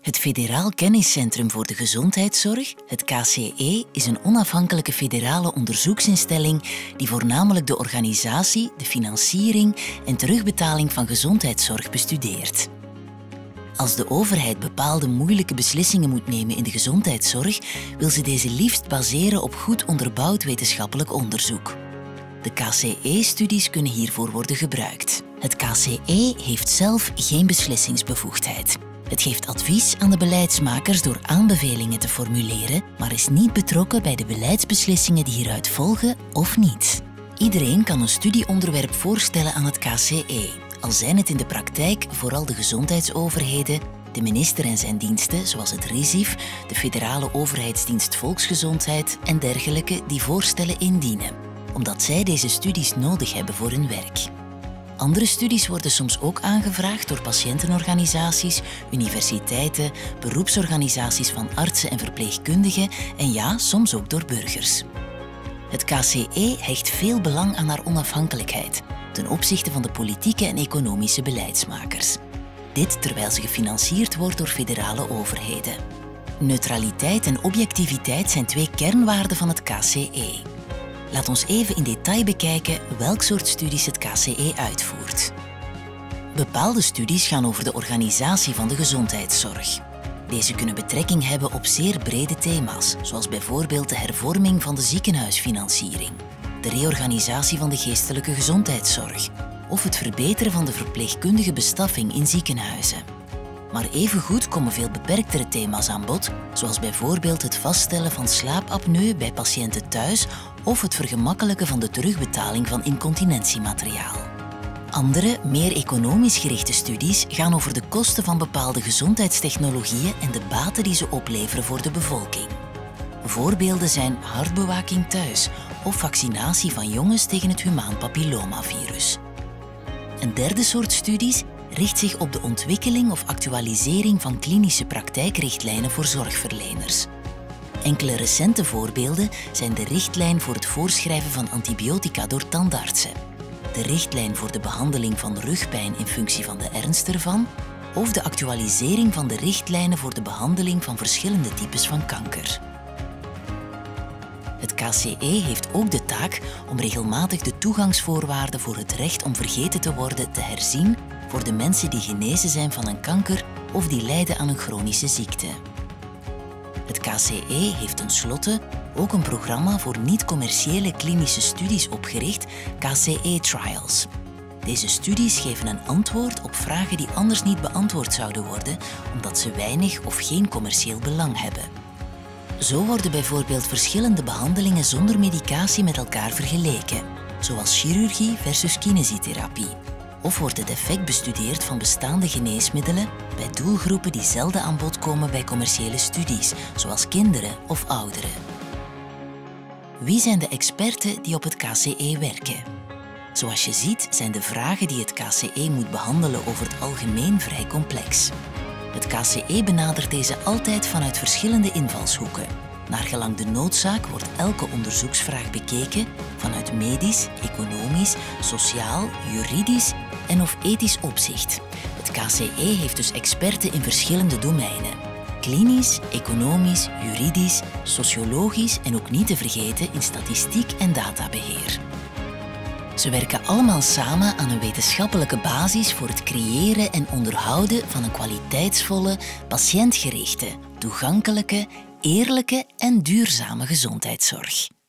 Het Federaal Kenniscentrum voor de Gezondheidszorg, het KCE, is een onafhankelijke federale onderzoeksinstelling die voornamelijk de organisatie, de financiering en terugbetaling van gezondheidszorg bestudeert. Als de overheid bepaalde moeilijke beslissingen moet nemen in de gezondheidszorg, wil ze deze liefst baseren op goed onderbouwd wetenschappelijk onderzoek. De KCE-studies kunnen hiervoor worden gebruikt. Het KCE heeft zelf geen beslissingsbevoegdheid. Het geeft advies aan de beleidsmakers door aanbevelingen te formuleren, maar is niet betrokken bij de beleidsbeslissingen die hieruit volgen of niet. Iedereen kan een studieonderwerp voorstellen aan het KCE, al zijn het in de praktijk vooral de gezondheidsoverheden, de minister en zijn diensten, zoals het RISIF, de Federale Overheidsdienst Volksgezondheid en dergelijke, die voorstellen indienen, omdat zij deze studies nodig hebben voor hun werk. Andere studies worden soms ook aangevraagd door patiëntenorganisaties, universiteiten, beroepsorganisaties van artsen en verpleegkundigen en ja, soms ook door burgers. Het KCE hecht veel belang aan haar onafhankelijkheid ten opzichte van de politieke en economische beleidsmakers. Dit terwijl ze gefinancierd wordt door federale overheden. Neutraliteit en objectiviteit zijn twee kernwaarden van het KCE. Laat ons even in detail bekijken welk soort studies het KCE uitvoert. Bepaalde studies gaan over de organisatie van de gezondheidszorg. Deze kunnen betrekking hebben op zeer brede thema's, zoals bijvoorbeeld de hervorming van de ziekenhuisfinanciering, de reorganisatie van de geestelijke gezondheidszorg of het verbeteren van de verpleegkundige bestaffing in ziekenhuizen. Maar evengoed komen veel beperktere thema's aan bod, zoals bijvoorbeeld het vaststellen van slaapapneu bij patiënten thuis of het vergemakkelijken van de terugbetaling van incontinentiemateriaal. Andere, meer economisch gerichte studies gaan over de kosten van bepaalde gezondheidstechnologieën en de baten die ze opleveren voor de bevolking. Voorbeelden zijn hartbewaking thuis of vaccinatie van jongens tegen het humaan papillomavirus. Een derde soort studies richt zich op de ontwikkeling of actualisering van klinische praktijkrichtlijnen voor zorgverleners. Enkele recente voorbeelden zijn de richtlijn voor het voorschrijven van antibiotica door tandartsen, de richtlijn voor de behandeling van rugpijn in functie van de ernst ervan of de actualisering van de richtlijnen voor de behandeling van verschillende types van kanker. Het KCE heeft ook de taak om regelmatig de toegangsvoorwaarden voor het recht om vergeten te worden te herzien voor de mensen die genezen zijn van een kanker of die lijden aan een chronische ziekte. Het KCE heeft tenslotte ook een programma voor niet-commerciële klinische studies opgericht, KCE Trials. Deze studies geven een antwoord op vragen die anders niet beantwoord zouden worden, omdat ze weinig of geen commercieel belang hebben. Zo worden bijvoorbeeld verschillende behandelingen zonder medicatie met elkaar vergeleken, zoals chirurgie versus kinesietherapie. Of wordt het effect bestudeerd van bestaande geneesmiddelen bij doelgroepen die zelden aan bod komen bij commerciële studies, zoals kinderen of ouderen. Wie zijn de experten die op het KCE werken? Zoals je ziet zijn de vragen die het KCE moet behandelen over het algemeen vrij complex. Het KCE benadert deze altijd vanuit verschillende invalshoeken. Naargelang de noodzaak wordt elke onderzoeksvraag bekeken vanuit medisch, economisch, sociaal, juridisch en of ethisch opzicht. Het KCE heeft dus experten in verschillende domeinen. Klinisch, economisch, juridisch, sociologisch en ook niet te vergeten in statistiek en databeheer. Ze werken allemaal samen aan een wetenschappelijke basis voor het creëren en onderhouden van een kwaliteitsvolle, patiëntgerichte, toegankelijke, eerlijke en duurzame gezondheidszorg.